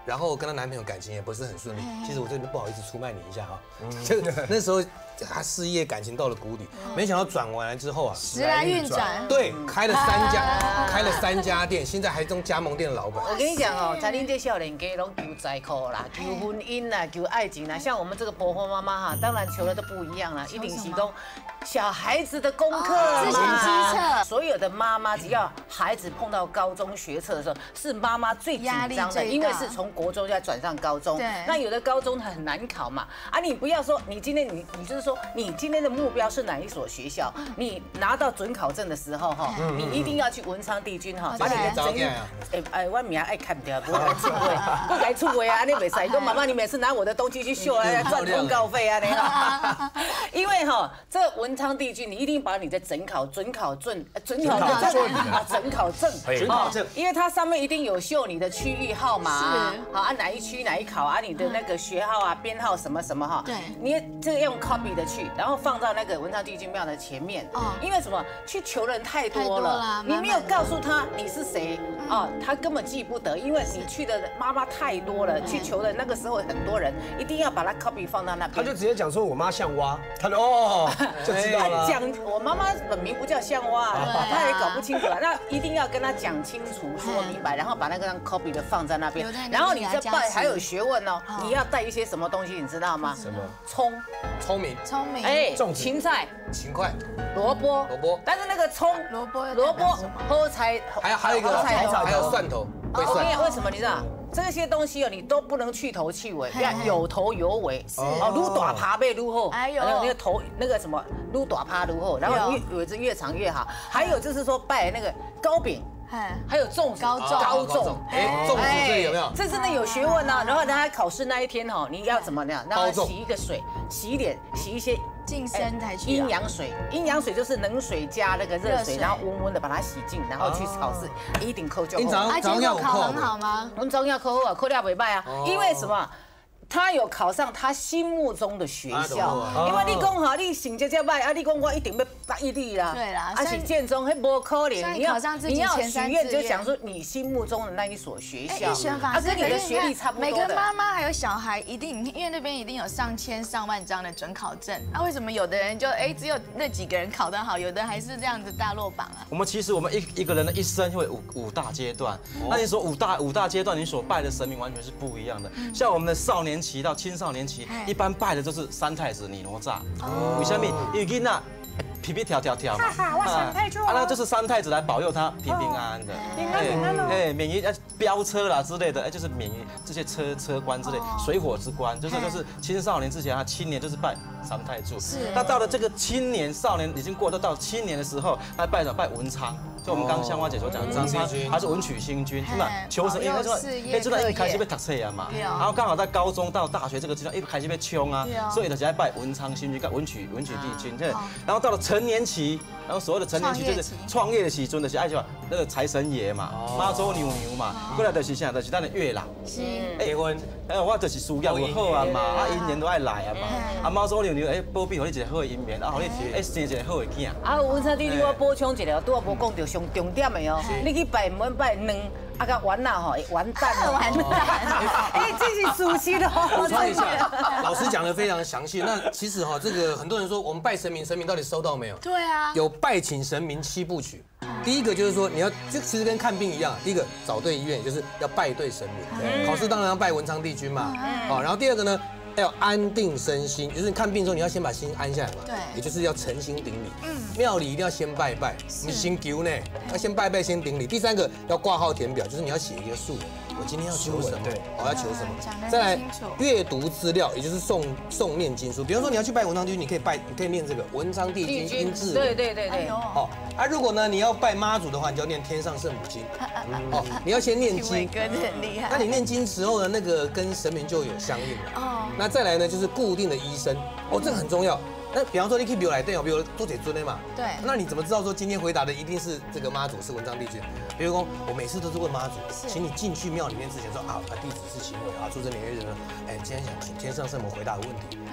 然后跟她男朋友感情也不是很顺利。其实我这边不好意思出卖你一下啊，就那时候她事业感情到了谷底，没想到转完来之后啊， 时来运转， 对，开了三家，开了三家店，现在还当加盟店的老板。 我跟你讲哦，像恁这少年家拢求财库啦，求婚姻啦，求爱情啦，像我们这个婆婆妈妈哈，当然求的都不一样啦，一定是讲小孩子的功课自行机测。 所有的妈妈只要孩子碰到高中学测的时候，是妈妈最紧张的，因为是从国中就要转上高中。那有的高中很难考嘛，啊，你不要说你今天你你就是说你今天的目标是哪一所学校，你拿到准考证的时候哈，你一定要去文昌帝君哈，把你的整哎哎，我名爱看掉，不会出位，不该出位啊，你袂使。说妈妈，你每次拿我的东西去秀来赚通告费啊，你因为哈这文昌帝君，你一定把你的准考准考证准考证啊准考证准考证，因为它上面一定有秀你的区域号码，好啊哪一区哪一考啊你的那个学号啊编号什么什么哈，对，你这个用 copy 的去，然后放到那个文昌帝君庙的前面，因为什么去求人太多了，你没有告诉他你是谁啊，他根本记不得，因为你去的妈妈太多了，去求人那个时候很多人，一定要把它 copy 放到那边， 他就直接讲说我妈像蛙，他就哦就知道了。 讲我妈妈本名不叫像蛙，他也搞不清楚了，那一定要跟他讲清楚说明白，然后把那个 copy 的放在那边，然后你这拜还有学问哦，你要带一些什么东西，你知道吗？ 什么？ 葱， 聪明， 聪明， 哎，芹菜， 勤快， 萝卜， 萝卜， 但是那个葱， 萝卜， 萝卜，喝菜， 还有还有一个还有蒜头，会蒜。 为什么你知道？这些东西哦，你都不能去头去尾，要有头有尾。哦，愈大爬背愈好。哎呦，那个头那个什么，愈大爬愈好，然后越尾子越长越好。还有就是说拜那个糕饼。还有粽子，高粽，高粽， 哎，粽子这里有没有？ 这真的有学问啊！然后他考试那一天哈，你要怎么样？然后洗一个水，洗脸，洗一些净身才去阴阳水。阴阳水就是冷水加那个热水，然后温温的把它洗净，然后去考试，一定扣就好。 你早上早上要考很好吗？ 我们早上要考好，考了袂歹啊，因为什么？他有考上他心目中的学校，因为你讲哈，你成绩这歹，啊，你讲我一定要答应你啦， 对啦， 而且建中还无可能， 你要你要许愿就想说你心目中的那一所学校， 啊， 跟你的学历差不多的。 每个妈妈还有小孩一定，因为那边一定有上千上万张的准考证，那为什么有的人就哎只有那几个人考得好，有的还是这样子大落榜啊？ 我们其实我们一一个人的一生会五五大阶段，那你说五大五大阶段，你所拜的神明完全是不一样的。像我们的少年期到青少年期，一般拜的都是三太子、尼罗吒。为什么？因为囡仔皮皮跳跳跳嘛，啊，那就是三太子来保佑他平平安安的， 平安平安哎，免于飙车啦之类的，哎，就是免于这些车车官之类，水火之官，就是就是青少年之前，他青年就是拜三太子。是。那到了这个青年少年已经过，都到青年的时候，他拜什么？拜文昌。就我们刚刚香花姐所讲的，文昌他是文曲星君，是吧？求神，因为说，哎，这段一开始被读册啊嘛，然后刚好在高中到大学这个阶段，一开始被冲啊，所以就是在拜文昌星君跟文曲文曲帝君，对。然后到了成年期，然后所谓的成年期就是创业的时阵，就是爱叫那个财神爷嘛，妈祖娘娘嘛，过来就是啥，就是咱的月老，结婚，哎，我就是事业有好啊嘛，啊，姻缘都爱来啊嘛，啊，妈祖娘娘哎，保庇互你一个好的姻缘，啊，互你哎生一个好的囝。 啊，文昌帝君我补充一下，拄啊无讲到。上重点的哦，你去拜门拜两，啊个完啦吼，完蛋了，完蛋！哎，这是熟悉的哦。 补充一下，老师讲的非常详细。那其实哈，这个很多人说我们拜神明，神明到底收到没有？ 对啊， 有拜请神明七部曲。第一个就是说你要，这其实跟看病一样。第一个找对医院，也就是要拜对神明。考试当然要拜文昌帝君嘛。好，然后第二个呢？要安定身心，就是你看病的时候，你要先把心安下来嘛。对，也就是要诚心顶礼。嗯，庙里一定要先拜拜，你先求呢，要先拜拜先顶礼。第三个要挂号填表，就是你要写一个数，我今天要求什么？对，我要求什么？再来阅读资料，也就是诵诵念经书。比方说你要去拜文昌帝君，你可以拜，你可以念这个文昌帝君音字。 对对对对。 好，啊，如果呢你要拜妈祖的话，你就要念天上圣母经。哦，你要先念经。 哥很厉害。 那你念经时候呢，那个跟神明就有相应了。哦。那再来呢，就是固定的医生哦，这个很重要。那比方说你可以比我来对哦，比如多姐尊的嘛。对。那你怎么知道说今天回答的一定是这个妈祖是文昌帝君？比如说我每次都是问妈祖，请你进去庙里面之前说啊，弟子是秦伟啊，出生年月日呢，哎，今天想请天上圣母回答个问题。嗯。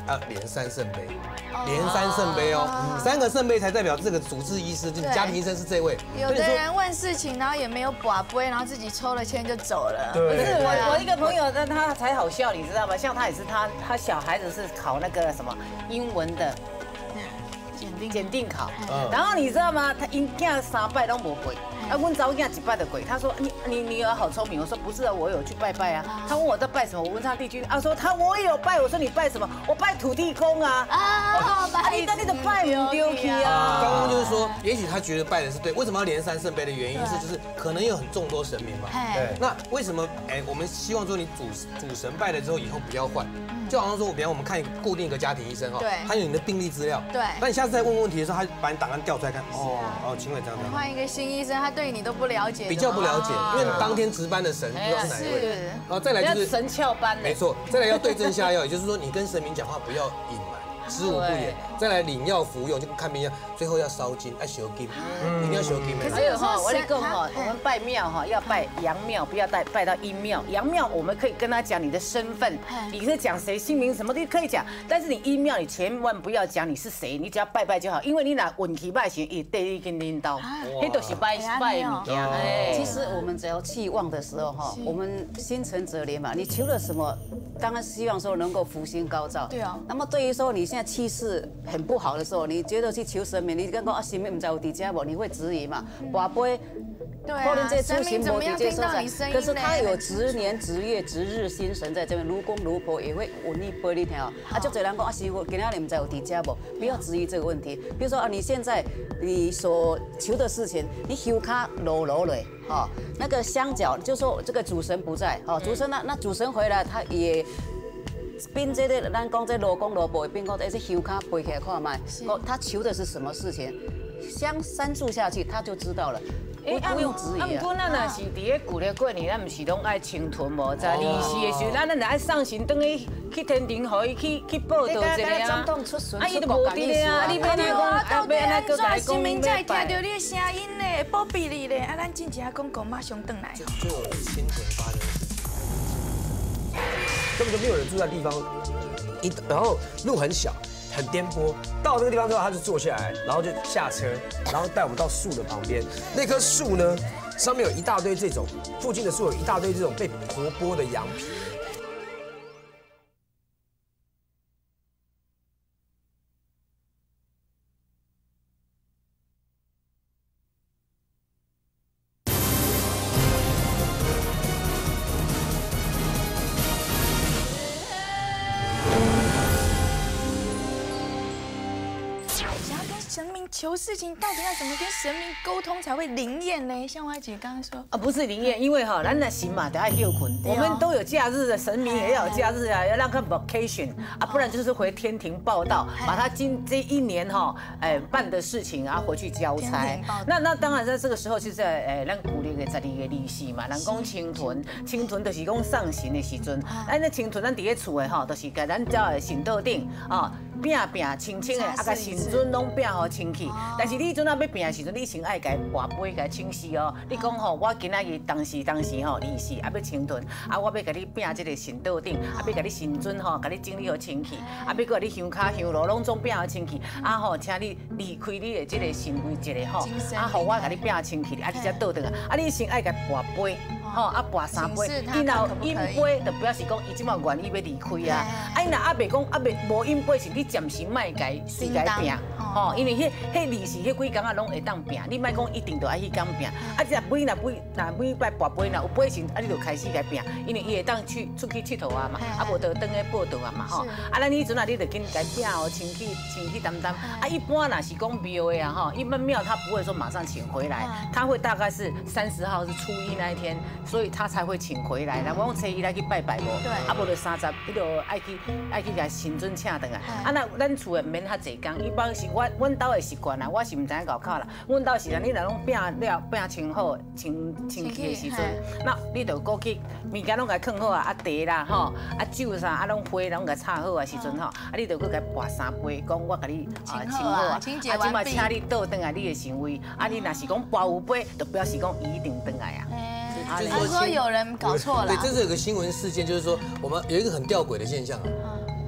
要连三圣杯，连三圣杯哦，三个圣杯才代表这个主治医师，就是家庭医生是这位。 有的人问事情，然后也没有把杯，然后自己抽了签就走了。 不是我，我一个朋友，但他才好笑，你知道吗？像他也是他，他小孩子是考那个什么英文的。 检定检定考，然后你知道吗？他因囝三拜都没过，啊，阮查某囝一拜就过。他说你你女儿好聪明，我说不是啊，我有去拜拜啊。他问我在拜什么，我问他帝君，啊说他我也有拜，我说你拜什么？我拜土地公啊。啊，拜你那你的拜唔丢去啊。 刚刚就是说，也许他觉得拜的是对，为什么要连三圣杯的原因是就是可能有很众多神明嘛。对。那为什么哎我们希望说你主主神拜了之后以后不要换？ 就好像说，比方我们看固定一个家庭医生哈，他有你的病历资料，对，那你下次再问问题的时候，他把你档案调出来看，哦哦，请问这样子。 换一个新医生，他对你都不了解， 比较不了解，因为当天值班的神不知道是哪一位。然后再来就是神翘班， 没错，再来要对症下药，也就是说你跟神明讲话不要隐瞒。 知无不言，再来领药服用，就跟看病一样，最后要烧金，要修金，一定要修金。 还有哈，我跟你讲哈，我们拜庙哈要拜阳庙，不要拜拜到阴庙。阳庙我们可以跟他讲你的身份，你是讲谁姓名什么都可以讲，但是你阴庙你千万不要讲你是谁，你只要拜拜就好，因为你拿运气拜行，也对你跟领导，那都是拜拜物件。 其实我们只要气旺的时候哈，我们心诚则灵嘛，你求了什么，当然希望说能够福星高照。对啊。那么对于说你现在 气势很不好的时候，你觉得去求神明，你刚刚啊神明唔知有伫家无，你会质疑嘛？跋杯，可能这出行无伫这所在，可是他有值年、值月、值日星神在这边，如公如婆也会问你杯你听啊。啊，就这人讲啊师傅，今天你唔知有伫家无？不要质疑这个问题。比如说啊，你现在你所求的事情，你休卡落落嘞，哈，那个香角就说这个主神不在，哦，主神那那主神回来，他也。 并这个，咱讲这罗公罗婆，并讲这是香卡背起来看卖，他求的是什么事情，香三炷下去他就知道了，不不用质疑啊。 啊，不过咱若是伫咧旧咧过年，咱唔是拢爱清屯无？在离世的时候，咱咱爱上神，等于去天庭，互伊去去报道一下啊。啊，伊都无伫咧啊，你要安怎讲？啊，要安怎搁来讲？ 新民才会听到你的声音咧，保庇你咧。啊，咱进前讲讲，马上转来。 就有清屯发生的事情。 根本就没有人住在地方，一然后路很小，很颠簸。到那个地方之后，他就坐下来，然后就下车，然后带我们到树的旁边。那棵树呢，上面有一大堆这种，附近的树有一大堆这种被婆剥的羊皮。 神明求事情到底要怎么跟神明沟通才会灵验呢？像我姐刚刚说啊，不是灵验，因为哈，咱的神嘛得爱休困，我们都有假日的，神明也要有假日啊，要让他 vacation 啊，不然就是回天庭报道，把他今这一年哈，哎办的事情啊回去交差。那那当然在这个时候，就是哎，咱古历的十二个利息嘛，人讲清屯，清屯就是讲上神的时阵，咱那清屯咱伫咧厝的哈，都是给咱叫的神道顶啊。 拼拼清清的，啊，甲神尊拢拼好清气。但是你阵啊要拼的时阵，你先爱甲跋杯甲清洗哦。你讲吼，我今仔日当时当时吼利息啊要清屯，啊我要甲你拼这个神道顶，啊要甲你神尊吼，甲你整理好清气，啊要搁你香卡香炉拢总拼好清气，啊吼，请你离开你的这个神位一个吼，啊互我甲你拼清气，啊你才倒转啊。啊你先爱甲跋杯。 吼，啊，跋三杯，伊若饮杯，就表示讲伊即马愿意要离开啊。啊，伊若阿袂讲，阿袂无饮杯，是你暂时莫家随家拼，吼，因为迄迄利是迄几工啊拢会当拼，你莫讲一定就爱去讲拼。啊，只每若每若每摆跋杯，若有杯时，啊，你就开始来拼，因为伊会当去出去佚佗啊嘛，啊无就等下报道啊嘛，吼。啊，咱迄阵啊，你就紧来拼哦，清气清气淡淡。啊，一般若是讲庙的啊，吼，一般庙他不会说马上请回来，他会大概是三十号是初一那一天。 所以他才会请回来。那我讲初一来去拜拜无，啊无就三十，伊就爱去爱去甲神尊请倒来。啊那咱厝的免较济工，一般是我阮兜的习惯啦，我是唔知影搞考啦。阮兜是啦，你若拢拼了拼清好清清气的时阵，那你就过去物件拢甲放好啊，啊茶啦吼，啊酒啥啊拢杯拢甲插好啊时阵吼，啊你就搁甲跋三杯，讲我甲你啊清好啊，啊即马请你倒转来你的神位，啊你若是讲跋有杯，就表示讲伊一定倒来啊。 就是说有人搞错了， 对，这是有个新闻事件，就是说我们有一个很吊诡的现象啊，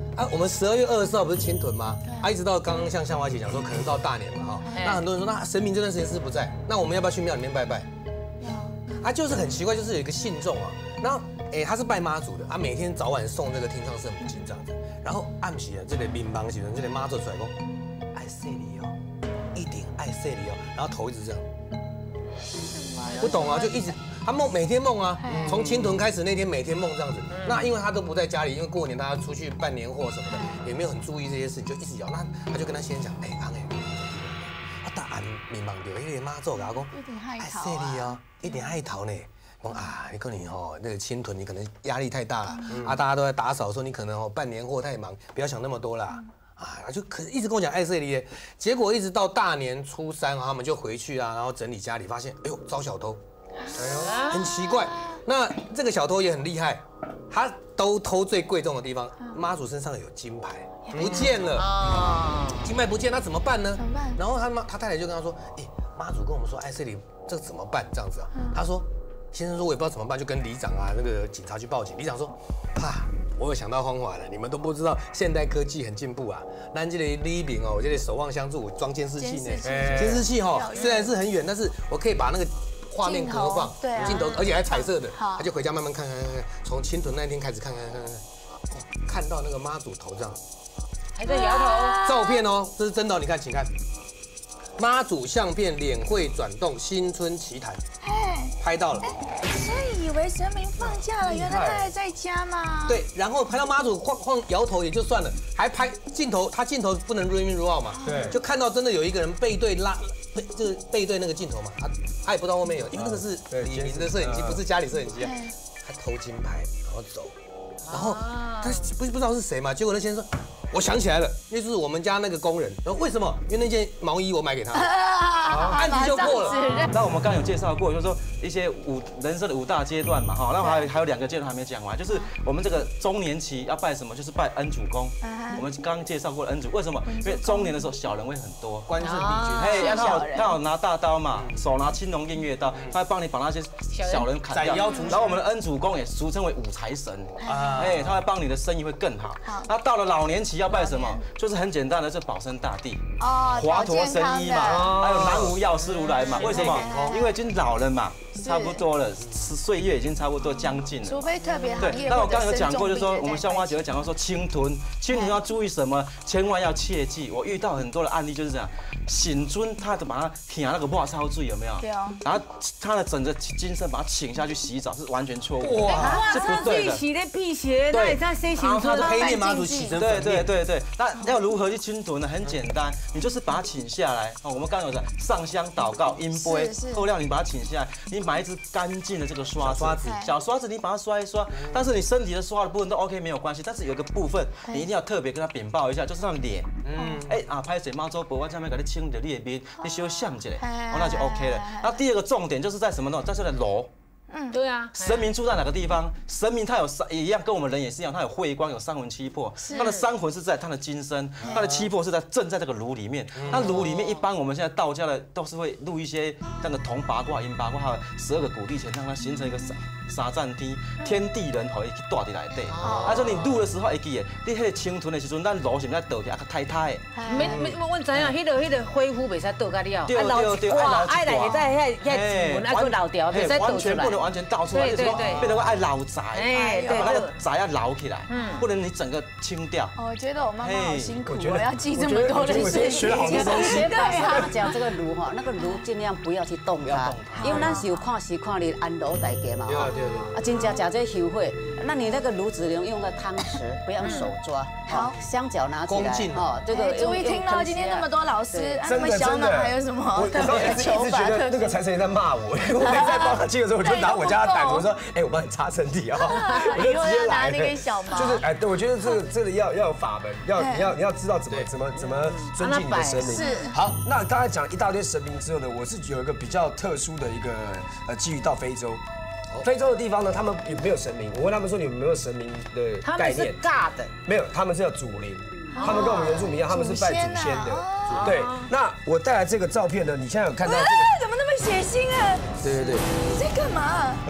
啊，我们十二月二十四号不是清屯吗？啊，一直到刚刚像香华姐讲说，可能到大年嘛哈。那很多人说，那神明这段时间是不在，那我们要不要去庙里面拜拜？啊，就是很奇怪，就是有一个信众啊，然后哎，他是拜妈祖的，啊，每天早晚送这个天上圣母经这样子，然后暗时啊，这个民帮时，这个妈祖出来讲，爱谢你哦，一定爱谢你哦，然后头一直这样，不懂啊，就一直他梦每天梦啊，从清屯开始那天每天梦这样子，那因为他都不在家里，因为过年大家出去办年货什么的，也没有很注意这些事情，就一直摇，那他就跟他先生讲，哎，阿哎。答案民望到，迄个妈祖甲我讲，爱谢你哦，一点爱逃呢。讲啊，你可能吼那个清屯，你可能压力太大了，啊，大家都在打扫，说你可能哦办年货太忙，不要想那么多啦。啊，就可一直跟我讲爱谢你，结果一直到大年初三，他们就回去啊，然后整理家里，发现哎呦遭小偷，哎呦很奇怪。那这个小偷也很厉害，他都偷最贵重的地方，妈祖身上有金牌。不见了啊！金牌不见，那怎么办呢？怎么办？然后他妈他太太就跟他说：“哎，妈祖跟我们说，哎，这里这怎么办？这样子啊？”他说：“先生说，我也不知道怎么办，就跟里长啊那个警察去报警。里长说：啊，我有想到方法了，你们都不知道现代科技很进步啊。那这里李炳哦，我这里守望相助，装监视器呢。监视器哈，虽然是很远，但是我可以把那个画面隔放，镜头，而且还彩色的。他就回家慢慢看看看看，从清屯那天开始看看看看，看到那个妈祖头这样。” 还在摇头。 照片哦，这是真的哦，你看，请看，妈祖相片脸会转动，新春奇谈，拍到了。 所以以为神明放假了，原来他还在家嘛。 对，然后拍到妈祖晃晃摇头也就算了，还拍镜头，他镜头不能 roll in roll out 嘛，对，就看到真的有一个人背对拉，背就是背对那个镜头嘛，他他也不知道后面有，因为那个是李明的摄影机，不是家里摄影机啊，他偷金牌然后走，然后他不不知道是谁嘛，结果那先生说。我想起来了，那就是我们家那个工人。然后为什么？因为那件毛衣我买给他，案子就过了。 那我们刚刚有介绍过，就是说一些五人生的五大阶段嘛，哈。那还有还有两个阶段还没讲完，就是我们这个中年期要拜什么？就是拜恩主公。我们刚刚介绍过恩主，为什么？因为中年的时候小人会很多， 官圣帝君。 嘿，他有他有拿大刀嘛，手拿青龙偃月刀，他会帮你把那些小人砍掉。然后我们的恩主公也俗称为五财神，哎，他会帮你的生意会更好。那到了老年期。要拜什么？就是很简单的，是保生大帝，华佗神医嘛，还有南无药师如来嘛。为什么？因为已经老了嘛，差不多了，岁月已经差不多将近了。 除非特别行业。 对，那我刚刚有讲过，就是说我们香花姐有讲到说清屯，清屯要注意什么？千万要切记。我遇到很多的案例就是这样，醒尊他就把他舔那个抹烧醉有没有？对啊。然后他的整个精神把他请下去洗澡是完全错误。 哇，是不对的。洗的辟邪，那也在谁醒尊？ 他黑面妈祖洗成粉面。 对对，那要如何去清屯呢？很简单，你就是把它请下来。哦，我们刚刚有讲上香祷告、阴杯，后料你把它请下来，你买一支干净的这个刷刷子，小刷子你把它刷一刷。但是你身体的刷的部分都 OK 没有关系，但是有一个部分你一定要特别跟他禀报一下，就是让脸，嗯，哎啊，拍水妈祖婆，我下面给你清的裂边，你修像一下，哦那就 OK 了。那第二个重点就是在什么呢？在这里揉。 嗯，对啊， 神明住在哪个地方？神明他有三，也一样，跟我们人也是一样，他有慧光，有三魂七魄。他的三魂是在他的金身，他的七魄是在正在这个炉里面。那炉里面一般我们现在道家的都是会录一些那个铜八卦、银八卦，还有十二个古地钱，让它形成一个三三战天，天地人可以去带伫内底。啊，所以你录的时候会记的，你迄个清屯的时阵，咱炉是不是倒起来较太太的？ 没没，我知影，迄个迄个恢复袂使倒甲了。 对对对， 哇，爱来会在遐遐门爱去老掉，袂使倒出来。 完全倒出来，就是说变成爱老宅，哎，对，把那个宅要捞起来，嗯，不能你整个清掉。 我觉得我妈妈好辛苦，我要记这么多的事情。 学了好多东西。 对啊，讲这个炉哈，那个炉尽量不要去动它，因为咱是有看时看你安炉大家嘛，哈，啊，真正食这香火，那你那个炉子能用在汤匙，不要手抓，好，香脚拿起来， 哈，这个注意听到今天那么多老师， 真的真的， 还有什么？ 我刚才一直觉得那个财神爷在骂我，因为我每次在帮他清的时候，我就拿我家的胆，我说，哎，我帮你擦身体啊，我就直接来了。就是哎，对，我觉得这个这个要要有法门，要你要你要知道怎么怎么怎么尊敬你的神明。是。好，那刚才讲一大堆神明之后呢，我是有一个比较特殊的一个呃，基于到非洲。非洲的地方呢，他们也没有神明。我问他们说，你们有没有神明的概念？他们是尬的， 没有，他们是叫祖灵。他们跟我们原住民一样，他们是拜祖先的。对，那我带来这个照片呢，你现在有看到这个？ 怎么那么血腥啊？ 对对对。 你在干嘛？嗯，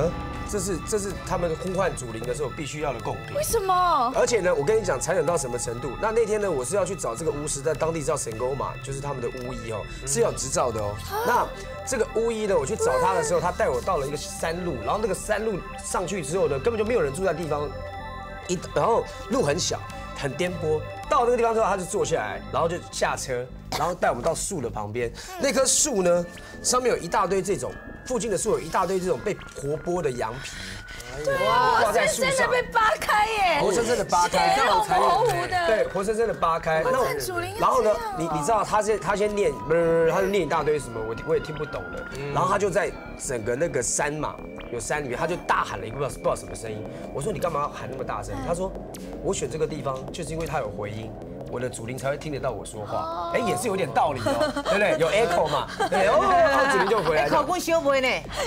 这是这是他们呼唤祖灵的时候必须要的贡品。 为什么？ 而且呢，我跟你讲，残忍到什么程度？那那天呢，我是要去找这个巫师，在当地叫神沟马，就是他们的巫医哦，是要有执照的哦。那这个巫医呢，我去找他的时候，他带我到了一个山路，然后那个山路上去之后呢，根本就没有人住在地方，一然后路很小，很颠簸。到那个地方之后，他就坐下来，然后就下车，然后带我们到树的旁边。那棵树呢，上面有一大堆这种，附近的树有一大堆这种被活剥的羊皮。 对，活生生的被扒开耶， 活生生的扒开， 血肉模糊的， 对，活生生的扒开。 那然后呢，你你知道他先他先念，不是，他就念一大堆什么，我我也听不懂的。然后他就在整个那个山嘛，有山里面，他就大喊了一个不知道不知道什么声音。我说你干嘛喊那么大声？他说我选这个地方就是因为它有回音。我的祖灵才会听得到我说话，哎，也是有点道理哦，对不对？有 echo 嘛，对哦，然后祖灵就回来。 考过修不会呢？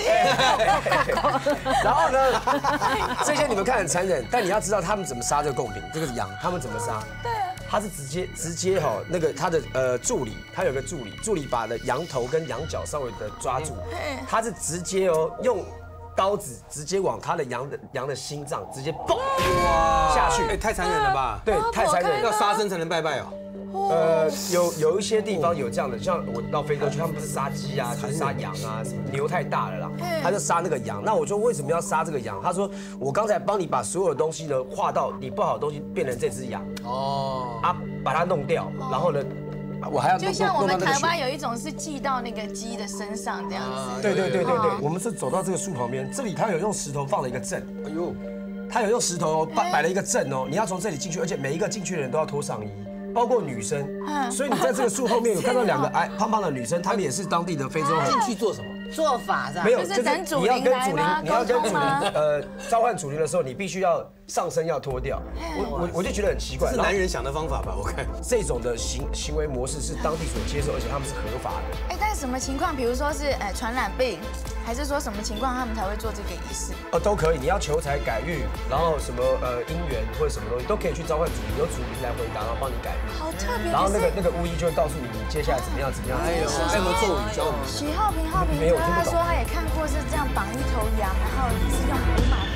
然后呢，这些你们看很残忍，但你要知道他们怎么杀这个贡品，这个羊他们怎么杀？对，他是直接直接哈，那个他的呃助理，他有个助理，助理把的羊头跟羊角稍微的抓住，他是直接哦用。刀子直接往他的羊的羊的心脏直接嘣下去， 哎，太残忍了吧？ 对，太残忍， 要杀生才能拜拜哦。 呃，有有一些地方有这样的，像我到非洲去，他们不是杀鸡啊，就是杀羊啊，什么牛太大了啦，他就杀那个羊。那我说为什么要杀这个羊？他说我刚才帮你把所有的东西呢画到你不好的东西变成这只羊哦，啊，把它弄掉，然后呢。我还要就像我们台湾有一种是系到那个鸡的身上这样子。 对对对对对，我们是走到这个树旁边，这里他有用石头放了一个阵。哎呦，他有用石头摆摆了一个阵哦，你要从这里进去，而且每一个进去的人都要脱上衣。包括女生，所以你在这个树后面有看到两个矮胖胖的女生，她们也是当地的非洲人。 进去做什么？ 做法是吧？ 没有，就是你要跟祖灵，你要跟祖灵呃召唤祖灵的时候，你必须要上身要脱掉。我我我就觉得很奇怪， 是男人想的方法吧？我看这种的行行为模式是当地所接受，而且他们是合法的。 哎，但是什么情况？比如说是哎传染病，还是说什么情况他们才会做这个仪式？ 哦，都可以。你要求财改运，然后什么呃姻缘或者什么东西都可以去召唤祖灵，由祖灵来回答，然后帮你改运。 好特别。 然后那个那个巫医就会告诉你你接下来怎么样怎么样。 哎呦，还有没有咒语教我们？ 许浩平，浩平哥他说他也看过是这样绑一头羊，然后是用胡马。